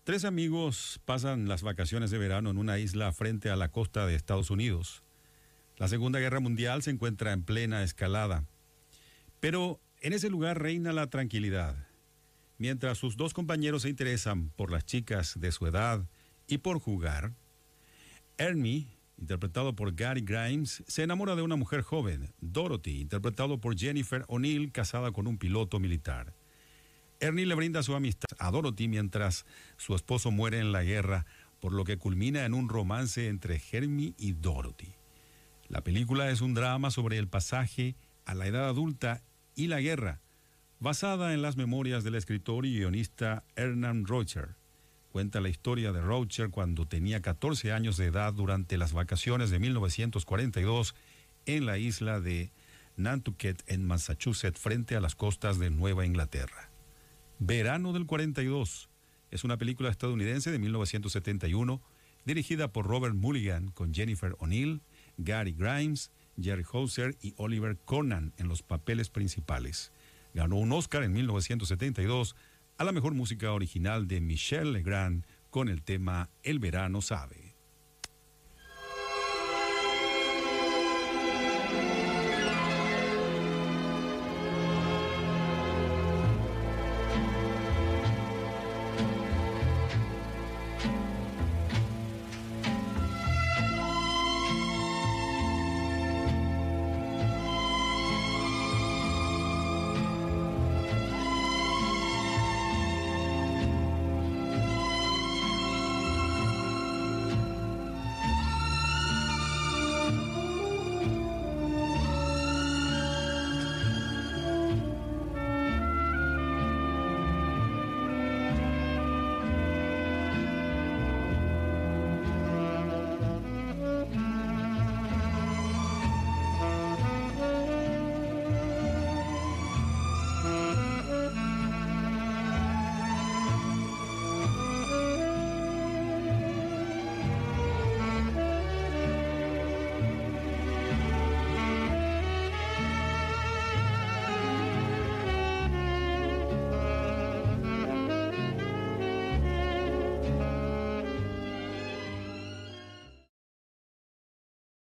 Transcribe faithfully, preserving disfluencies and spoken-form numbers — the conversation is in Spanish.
Tres amigos pasan las vacaciones de verano en una isla frente a la costa de Estados Unidos. La Segunda Guerra Mundial se encuentra en plena escalada, pero en ese lugar reina la tranquilidad. Mientras sus dos compañeros se interesan por las chicas de su edad y por jugar, Ernie, interpretado por Gary Grimes, se enamora de una mujer joven, Dorothy, interpretado por Jennifer O'Neill, casada con un piloto militar. Ernie le brinda su amistad a Dorothy mientras su esposo muere en la guerra, por lo que culmina en un romance entre Ernie y Dorothy. La película es un drama sobre el pasaje a la edad adulta y la guerra, basada en las memorias del escritor y guionista Hernan Rocher. Cuenta la historia de Rocher cuando tenía catorce años de edad durante las vacaciones de mil novecientos cuarenta y dos en la isla de Nantucket, en Massachusetts, frente a las costas de Nueva Inglaterra. Verano del cuarenta y dos es una película estadounidense de mil novecientos setenta y uno dirigida por Robert Mulligan, con Jennifer O'Neill, Gary Grimes, Jerry Houser y Oliver Conan en los papeles principales. Ganó un Oscar en mil novecientos setenta y dos a la mejor música original de Michel Legrand con el tema El verano sabe.